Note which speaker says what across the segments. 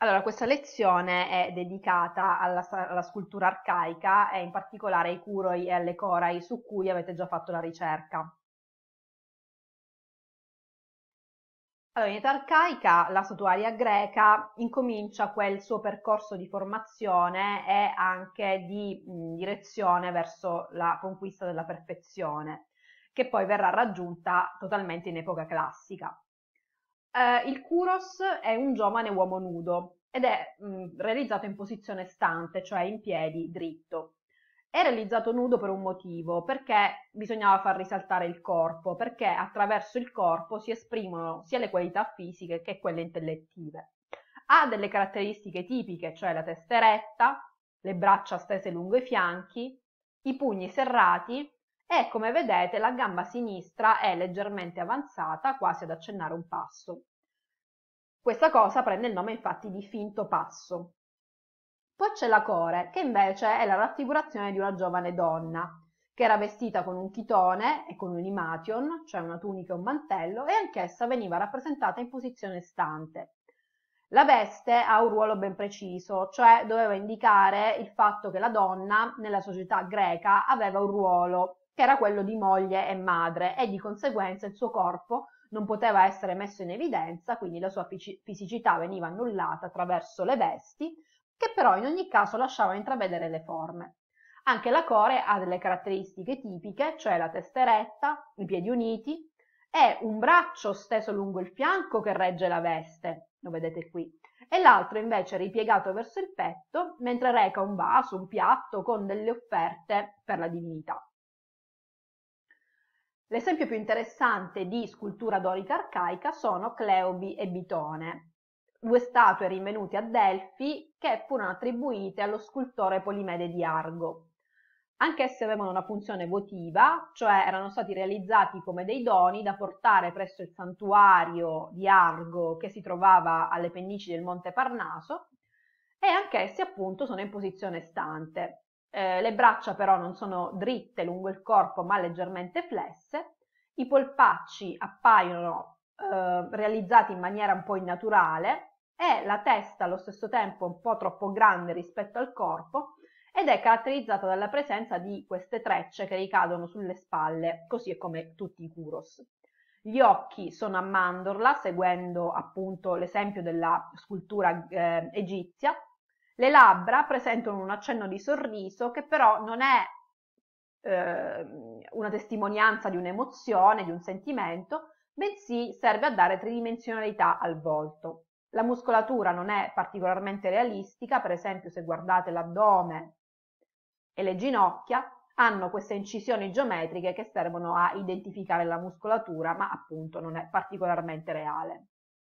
Speaker 1: Allora, questa lezione è dedicata alla scultura arcaica e in particolare ai curoi e alle corai su cui avete già fatto la ricerca. Allora, in età arcaica la statuaria greca incomincia quel suo percorso di formazione e anche di direzione verso la conquista della perfezione, che poi verrà raggiunta totalmente in epoca classica. Il Kouros è un giovane uomo nudo ed è realizzato in posizione stante, cioè in piedi, dritto. È realizzato nudo per un motivo, perché bisognava far risaltare il corpo, perché attraverso il corpo si esprimono sia le qualità fisiche che quelle intellettive. Ha delle caratteristiche tipiche, cioè la testa eretta, le braccia stese lungo i fianchi, i pugni serrati e, come vedete, la gamba sinistra è leggermente avanzata, quasi ad accennare un passo. Questa cosa prende il nome infatti di finto passo. Poi c'è la core, che invece è la raffigurazione di una giovane donna, che era vestita con un chitone e con un imation, cioè una tunica e un mantello, e anch'essa veniva rappresentata in posizione stante. La veste ha un ruolo ben preciso, cioè doveva indicare il fatto che la donna nella società greca aveva un ruolo, che era quello di moglie e madre, e di conseguenza il suo corpo non poteva essere messo in evidenza, quindi la sua fisicità veniva annullata attraverso le vesti, che però in ogni caso lasciavano intravedere le forme. Anche la core ha delle caratteristiche tipiche, cioè la testa eretta, i piedi uniti e un braccio steso lungo il fianco che regge la veste, lo vedete qui, e l'altro invece ripiegato verso il petto, mentre reca un vaso, un piatto con delle offerte per la divinità. L'esempio più interessante di scultura dorica arcaica sono Cleobi e Bitone, due statue rinvenute a Delfi che furono attribuite allo scultore Polimede di Argo. Anch'esse avevano una funzione votiva, cioè erano stati realizzati come dei doni da portare presso il santuario di Argo che si trovava alle pendici del Monte Parnaso, e anch'essi appunto sono in posizione stante. Le braccia però non sono dritte lungo il corpo ma leggermente flesse, i polpacci appaiono realizzati in maniera un po' innaturale e la testa allo stesso tempo un po' troppo grande rispetto al corpo ed è caratterizzata dalla presenza di queste trecce che ricadono sulle spalle, così come tutti i Kouros. Gli occhi sono a mandorla, seguendo appunto l'esempio della scultura egizia. Le labbra presentano un accenno di sorriso che però non è una testimonianza di un'emozione, di un sentimento, bensì serve a dare tridimensionalità al volto. La muscolatura non è particolarmente realistica, per esempio se guardate l'addome e le ginocchia, hanno queste incisioni geometriche che servono a identificare la muscolatura, ma appunto non è particolarmente reale.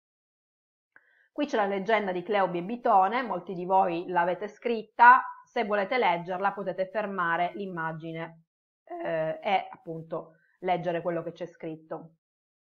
Speaker 1: Qui c'è la leggenda di Cleobi e Bitone, molti di voi l'avete scritta, se volete leggerla potete fermare l'immagine e appunto leggere quello che c'è scritto.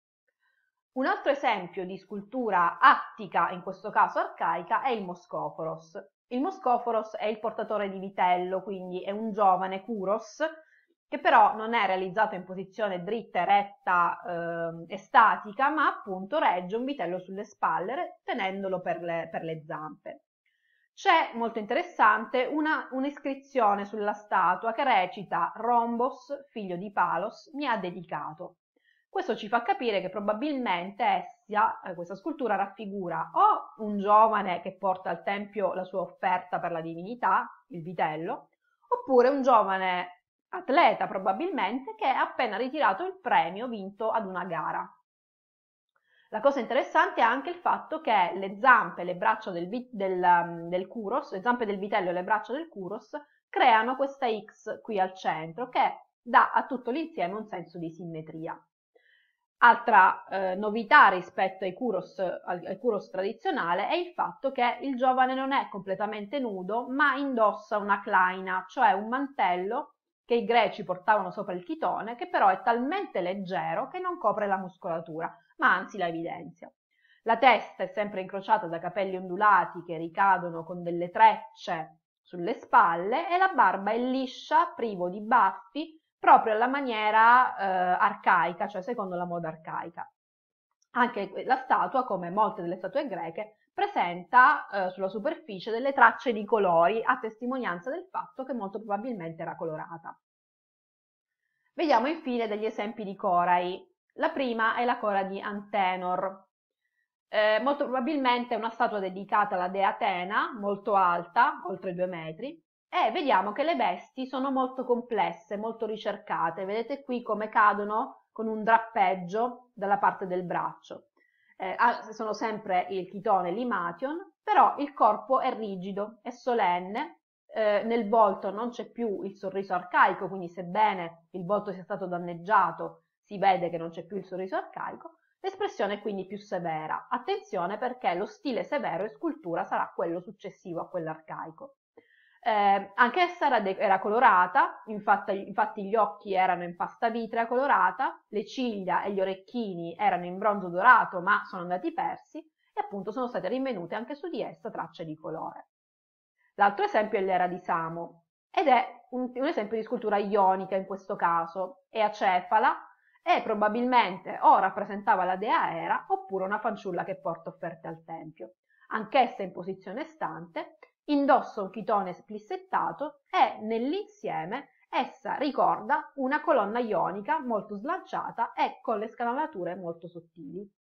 Speaker 1: Un altro esempio di scultura attica, in questo caso arcaica, è il Moscoforos. Il Moscoforos è il portatore di vitello, quindi è un giovane Kouros che però non è realizzato in posizione dritta, eretta e statica, ma appunto regge un vitello sulle spalle tenendolo per le zampe. C'è, molto interessante, un'iscrizione sulla statua che recita Rombos, figlio di Palos, mi ha dedicato. Questo ci fa capire che probabilmente questa scultura raffigura o un giovane che porta al tempio la sua offerta per la divinità, il vitello, oppure un giovane atleta probabilmente che ha appena ritirato il premio vinto ad una gara. La cosa interessante è anche il fatto che le zampe, le braccia del Kouros, le zampe del vitello e le braccia del Kouros creano questa X qui al centro che dà a tutto l'insieme un senso di simmetria. Altra novità rispetto al Kouros tradizionale è il fatto che il giovane non è completamente nudo ma indossa una claina, cioè un mantello che i greci portavano sopra il chitone, che però è talmente leggero che non copre la muscolatura, ma anzi la evidenzia. La testa è sempre incrociata da capelli ondulati che ricadono con delle trecce sulle spalle e la barba è liscia, privo di baffi, proprio alla maniera arcaica, cioè secondo la moda arcaica. Anche la statua, come molte delle statue greche, presenta sulla superficie delle tracce di colori a testimonianza del fatto che molto probabilmente era colorata. Vediamo infine degli esempi di corai. La prima è la cora di Antenor. Molto probabilmente è una statua dedicata alla dea Atena, molto alta, oltre 2 metri, e vediamo che le vesti sono molto complesse, molto ricercate. Vedete qui come cadono con un drappeggio dalla parte del braccio. Sono sempre il chitone limation, però il corpo è rigido, è solenne, nel volto non c'è più il sorriso arcaico, quindi sebbene il volto sia stato danneggiato, si vede che non c'è più il sorriso arcaico, l'espressione è quindi più severa. Attenzione perché lo stile severo in scultura sarà quello successivo a quello arcaico. Anche essa era colorata, infatti gli occhi erano in pasta vitrea colorata, le ciglia e gli orecchini erano in bronzo dorato ma sono andati persi e appunto sono state rinvenute anche su di essa tracce di colore. L'altro esempio è l'era di Samo ed è un esempio di scultura ionica in questo caso, è acefala e probabilmente o rappresentava la dea Era oppure una fanciulla che porta offerte al tempio. Anch'essa in posizione stante, indossa un chitone splissettato e nell'insieme essa ricorda una colonna ionica molto slanciata e con le scanalature molto sottili.